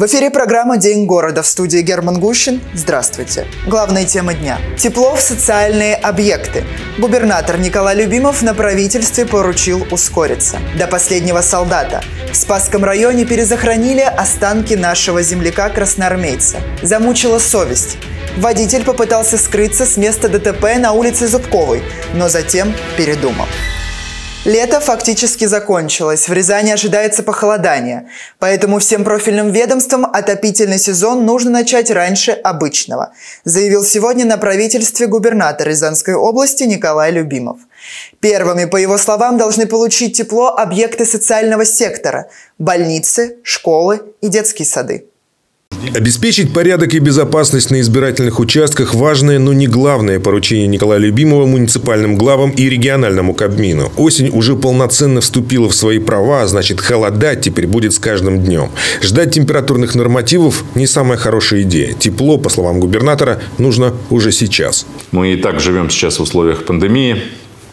В эфире программа «День города», в студии Герман Гущин. Здравствуйте. Главные темы дня. Тепло в социальные объекты. Губернатор Николай Любимов на правительстве поручил ускориться. До последнего солдата. В Спасском районе перезахоронили останки нашего земляка-красноармейца. Замучила совесть. Водитель попытался скрыться с места ДТП на улице Зубковой, но затем передумал. Лето фактически закончилось, в Рязани ожидается похолодание, поэтому всем профильным ведомствам отопительный сезон нужно начать раньше обычного, заявил сегодня на правительстве губернатор Рязанской области Николай Любимов. Первыми, по его словам, должны получить тепло объекты социального сектора – больницы, школы и детские сады. Обеспечить порядок и безопасность на избирательных участках – важное, но не главное поручение Николая Любимова муниципальным главам и региональному Кабмину. Осень уже полноценно вступила в свои права, а значит, холодать теперь будет с каждым днем. Ждать температурных нормативов – не самая хорошая идея. Тепло, по словам губернатора, нужно уже сейчас. Мы и так живем сейчас в условиях пандемии.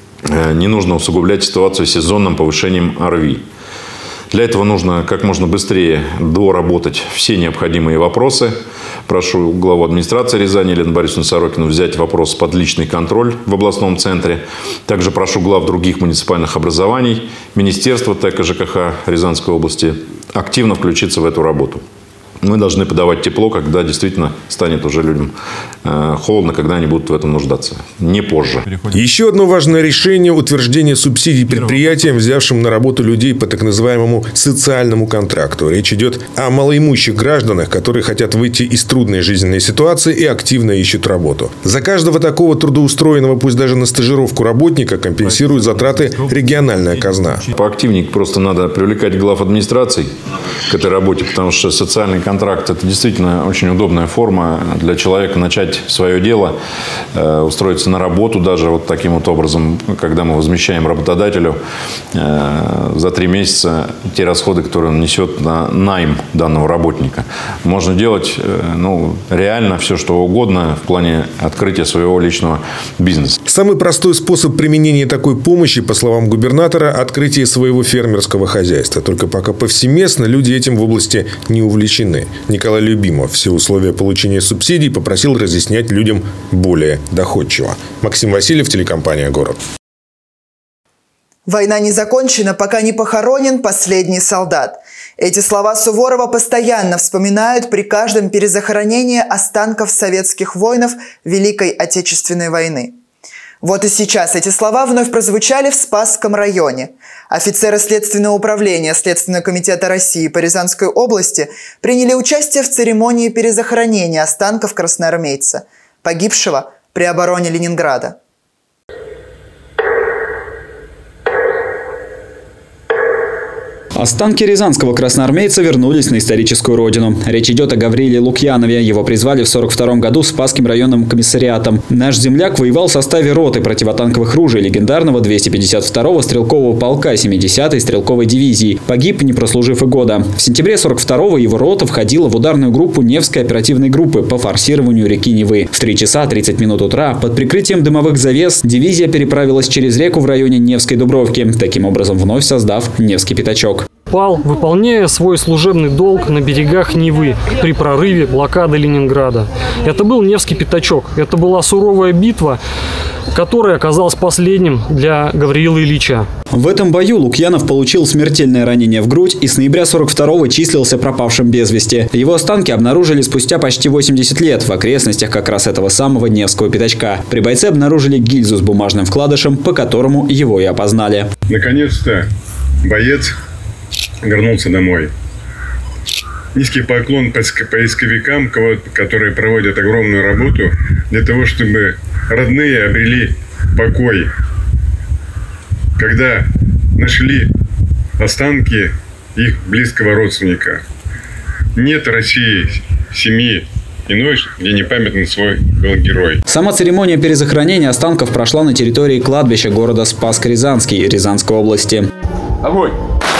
Не нужно усугублять ситуацию сезонным повышением ОРВИ. Для этого нужно как можно быстрее доработать все необходимые вопросы. Прошу главу администрации Рязани Елену Борисовну Сорокину взять вопрос под личный контроль в областном центре. Также прошу глав других муниципальных образований, Министерства ТЭК и ЖКХ Рязанской области активно включиться в эту работу. Мы должны подавать тепло, когда действительно станет уже людям холодно, когда они будут в этом нуждаться. Не позже. Еще одно важное решение – утверждение субсидий предприятиям, взявшим на работу людей по так называемому социальному контракту. Речь идет о малоимущих гражданах, которые хотят выйти из трудной жизненной ситуации и активно ищут работу. За каждого такого трудоустроенного, пусть даже на стажировку работника, компенсирует затраты региональная казна. Поактивнее просто надо привлекать глав администраций к этой работе, потому что социальный контракт – это действительно очень удобная форма для человека начать свое дело, устроиться на работу даже вот таким вот образом, когда мы возмещаем работодателю за 3 месяца те расходы, которые он несет на найм данного работника. Можно делать реально все, что угодно в плане открытия своего личного бизнеса. Самый простой способ применения такой помощи, по словам губернатора, открытие своего фермерского хозяйства. Только пока повсеместно люди этим в области не увлечены. Николай Любимов все условия получения субсидий попросил разъяснять людям более доходчиво. Максим Васильев, телекомпания «Город». Война не закончена, пока не похоронен последний солдат. Эти слова Суворова постоянно вспоминают при каждом перезахоронении останков советских воинов Великой Отечественной войны. Вот и сейчас эти слова вновь прозвучали в Спасском районе. Офицеры Следственного управления Следственного комитета России по Рязанской области приняли участие в церемонии перезахоронения останков красноармейца, погибшего при обороне Ленинграда. Останки рязанского красноармейца вернулись на историческую родину. Речь идет о Гавриле Лукьянове. Его призвали в 1942 году Спасским районным комиссариатом. Наш земляк воевал в составе роты противотанковых ружей легендарного 252-го стрелкового полка 70-й стрелковой дивизии. Погиб, не прослужив и года. В сентябре 1942-го его рота входила в ударную группу Невской оперативной группы по форсированию реки Невы. В 3 часа 30 минут утра под прикрытием дымовых завес дивизия переправилась через реку в районе Невской Дубровки, таким образом вновь создав Невский пятачок. Пал, выполняя свой служебный долг на берегах Невы при прорыве блокады Ленинграда. Это был Невский пятачок. Это была суровая битва, которая оказалась последним для Гавриила Ильича. В этом бою Лукьянов получил смертельное ранение в грудь и с ноября 1942-го числился пропавшим без вести. Его останки обнаружили спустя почти 80 лет в окрестностях как раз этого самого Невского пятачка. При бойце обнаружили гильзу с бумажным вкладышем, по которому его и опознали. Наконец-то боец вернулся домой. Низкий поклон поисковикам, которые проводят огромную работу для того, чтобы родные обрели покой. Когда нашли останки их близкого родственника. Нет в России семьи иной, где не памятен свой был герой. Сама церемония перезахоронения останков прошла на территории кладбища города Спасск-Рязанский Рязанской области. Огонь!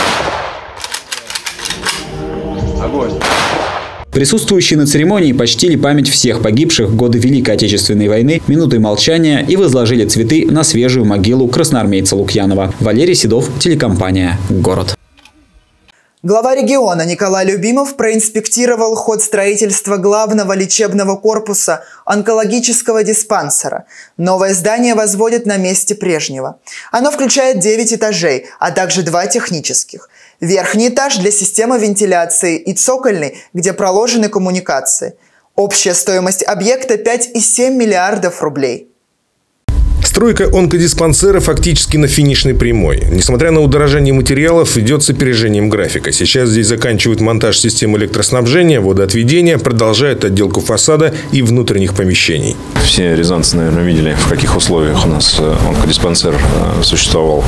Присутствующие на церемонии почтили память всех погибших в годы Великой Отечественной войны минутой молчания и возложили цветы на свежую могилу красноармейца Лукьянова. Валерий Седов, телекомпания «Город». Глава региона Николай Любимов проинспектировал ход строительства главного лечебного корпуса онкологического диспансера. Новое здание возводят на месте прежнего. Оно включает 9 этажей, а также 2 технических. Верхний этаж для системы вентиляции и цокольный, где проложены коммуникации. Общая стоимость объекта 5,7 миллиардов рублей. Стройка онкодиспансера фактически на финишной прямой. Несмотря на удорожание материалов, идет с опережением графика. Сейчас здесь заканчивают монтаж системы электроснабжения, водоотведения, продолжают отделку фасада и внутренних помещений. Все рязанцы, наверное, видели, в каких условиях у нас онкодиспансер существовал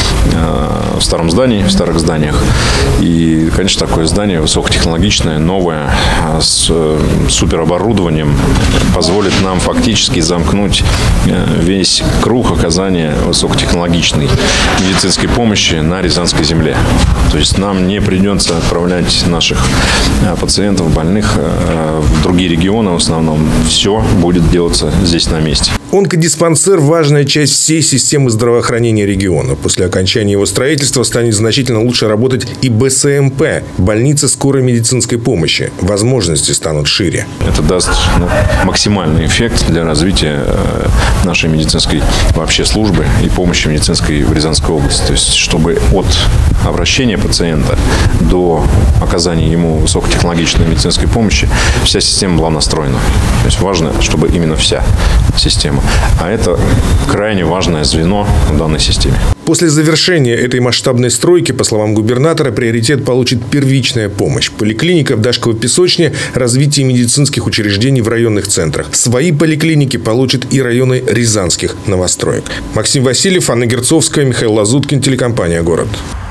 в старом здании, в старых зданиях. И, конечно, такое здание высокотехнологичное, новое, с супероборудованием позволит нам фактически замкнуть весь круг оказания высокотехнологичной медицинской помощи на Рязанской земле. То есть нам не придется отправлять наших пациентов, больных в другие регионы в основном. Все будет делаться здесь на месте. Онкодиспансер – важная часть всей системы здравоохранения региона. После окончания его строительства станет значительно лучше работать и БСМП – больница скорой медицинской помощи. Возможности станут шире. Это даст максимальный эффект для развития нашей медицинской вообще службы и помощи медицинской в Рязанской области. То есть, чтобы от обращения пациента до оказания ему высокотехнологичной медицинской помощи вся система была настроена. То есть важно, чтобы именно вся система. А это крайне важное звено в данной системе. После завершения этой масштабной стройки, по словам губернатора, приоритет получит первичная помощь. Поликлиника в Дашково-Песочне, развитие медицинских учреждений в районных центрах. Свои поликлиники получат и районы рязанских новостроек. Максим Васильев, Анна Герцовская, Михаил Лазуткин, телекомпания «Город».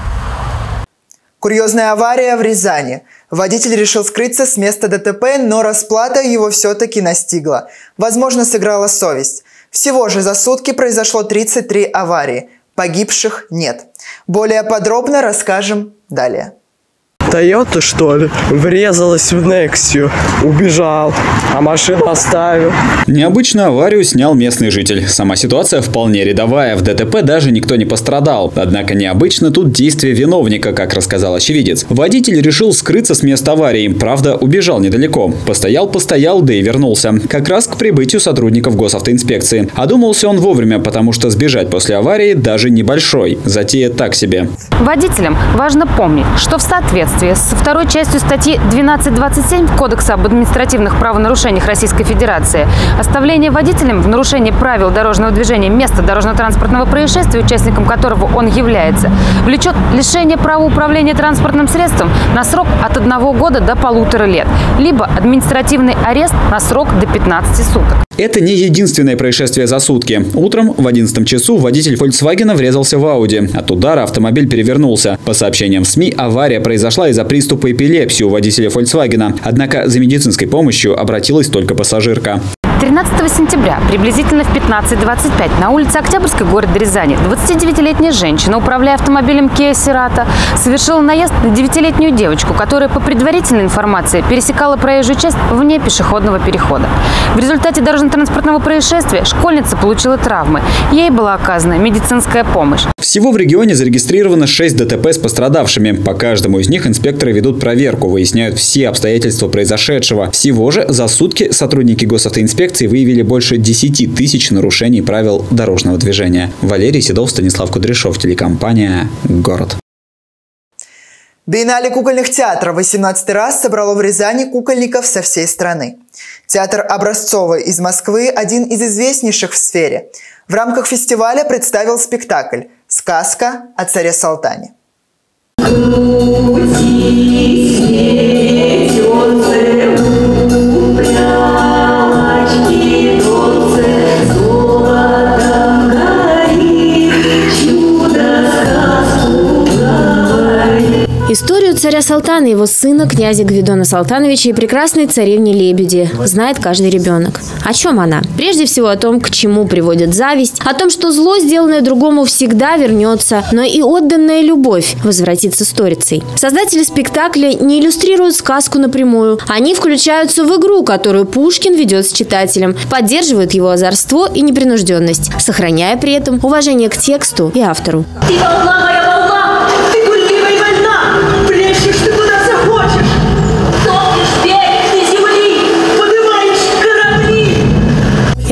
Курьезная авария в Рязани. Водитель решил скрыться с места ДТП, но расплата его все-таки настигла. Возможно, сыграла совесть. Всего же за сутки произошло 33 аварии. Погибших нет. Более подробно расскажем далее. Тойота, что ли? Врезалась в Нексию. Убежал. А машину оставил. Необычную аварию снял местный житель. Сама ситуация вполне рядовая. В ДТП даже никто не пострадал. Однако необычно тут действие виновника, как рассказал очевидец. Водитель решил скрыться с места аварии. Правда, убежал недалеко. Постоял, да и вернулся. Как раз к прибытию сотрудников госавтоинспекции. Одумался он вовремя, потому что сбежать после аварии даже небольшой. Затея так себе. Водителям важно помнить, что в соответствии со второй частью статьи 12.27 Кодекса об административных правонарушениях Российской Федерации оставление водителем в нарушении правил дорожного движения места дорожно-транспортного происшествия, участником которого он является, влечет лишение права управления транспортным средством на срок от 1 года до 1,5 лет, либо административный арест на срок до 15 суток. Это не единственное происшествие за сутки. Утром в 11 часу водитель Volkswagen врезался в Audi. От удара автомобиль перевернулся. По сообщениям СМИ, авария произошла из-за приступа эпилепсии у водителя Volkswagen. Однако за медицинской помощью обратилась только пассажирка. 13 сентября, приблизительно в 15:25, на улице Октябрьской города Рязани 29-летняя женщина, управляя автомобилем Kia Cerato, совершила наезд на 9-летнюю девочку, которая, по предварительной информации, пересекала проезжую часть вне пешеходного перехода. В результате дорожно-транспортного происшествия школьница получила травмы. Ей была оказана медицинская помощь. Всего в регионе зарегистрировано 6 ДТП с пострадавшими. По каждому из них инспекторы ведут проверку, выясняют все обстоятельства произошедшего. Всего же за сутки сотрудники госавтоинспекции выявили больше 10 тысяч нарушений правил дорожного движения. Валерий Седов, Станислав Кудряшов, телекомпания «Город». Биеннале кукольных театров 18 раз собрало в Рязани кукольников со всей страны. Театр Образцовый из Москвы – один из известнейших в сфере. В рамках фестиваля представил спектакль «Сказка о царе Салтане». Историю царя Салтана, его сына, князя Гвидона Салтановича и прекрасной царевни Лебеди знает каждый ребенок. О чем она? Прежде всего о том, к чему приводит зависть, о том, что зло, сделанное другому, всегда вернется, но и отданная любовь возвратится сторицей. Создатели спектакля не иллюстрируют сказку напрямую. Они включаются в игру, которую Пушкин ведет с читателем, поддерживают его озорство и непринужденность, сохраняя при этом уважение к тексту и автору. Ты волна, моя волна! Ты гульливая вольна! Плещешь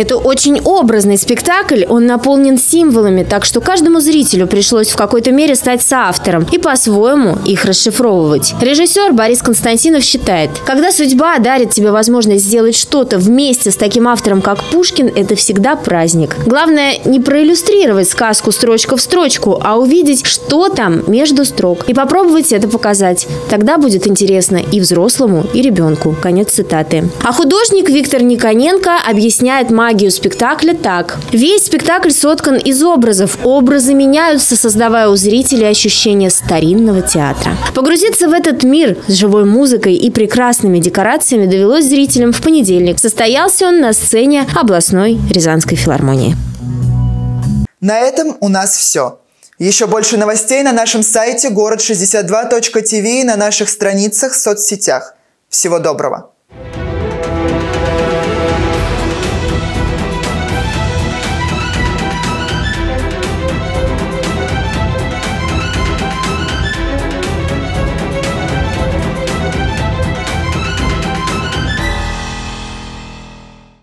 Это очень образный спектакль, он наполнен символами, так что каждому зрителю пришлось в какой-то мере стать соавтором и по-своему их расшифровывать. Режиссер Борис Константинов считает, когда судьба дарит тебе возможность сделать что-то вместе с таким автором, как Пушкин, это всегда праздник. Главное не проиллюстрировать сказку строчка в строчку, а увидеть, что там между строк, и попробовать это показать. Тогда будет интересно и взрослому, и ребенку. Конец цитаты. А художник Виктор Никоненко объясняет магию спектакля так. Весь спектакль соткан из образов. Образы меняются, создавая у зрителей ощущение старинного театра. Погрузиться в этот мир с живой музыкой и прекрасными декорациями довелось зрителям в понедельник. Состоялся он на сцене областной Рязанской филармонии. На этом у нас все. Еще больше новостей на нашем сайте город62.tv и на наших страницах в соцсетях. Всего доброго!